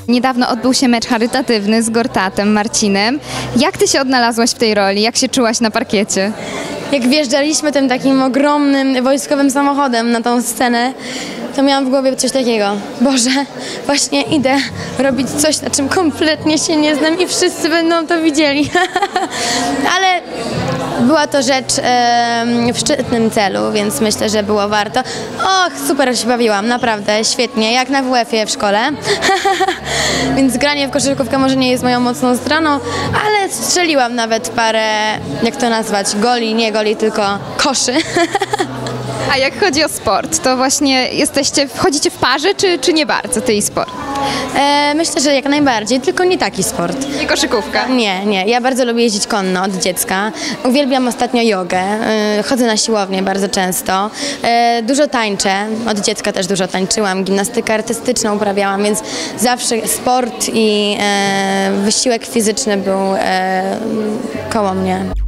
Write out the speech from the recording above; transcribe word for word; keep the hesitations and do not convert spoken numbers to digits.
Niedawno odbył się mecz charytatywny z Gortatem Marcinem. Jak ty się odnalazłaś w tej roli? Jak się czułaś na parkiecie? Jak wjeżdżaliśmy tym takim ogromnym wojskowym samochodem na tą scenę, to miałam w głowie coś takiego. Boże, właśnie idę robić coś, na czym kompletnie się nie znam i wszyscy będą to widzieli. Ale była to rzecz e, w szczytnym celu, więc myślę, że było warto. Och, super się bawiłam, naprawdę, świetnie, jak na W F-ie w szkole. Więc granie w koszykówkę może nie jest moją mocną stroną, ale strzeliłam nawet parę, jak to nazwać, goli, nie goli, tylko koszy. A jak chodzi o sport, to właśnie jesteście, wchodzicie w parze, czy, czy nie bardzo, ty i sport? E, myślę, że jak najbardziej, tylko nie taki sport. Nie koszykówka? Nie, nie. Ja bardzo lubię jeździć konno od dziecka. Uwielbiam ostatnio jogę. E, chodzę na siłownię bardzo często. E, dużo tańczę. Od dziecka też dużo tańczyłam. Gimnastykę artystyczną uprawiałam, więc zawsze sport i e, wysiłek fizyczny był e, koło mnie.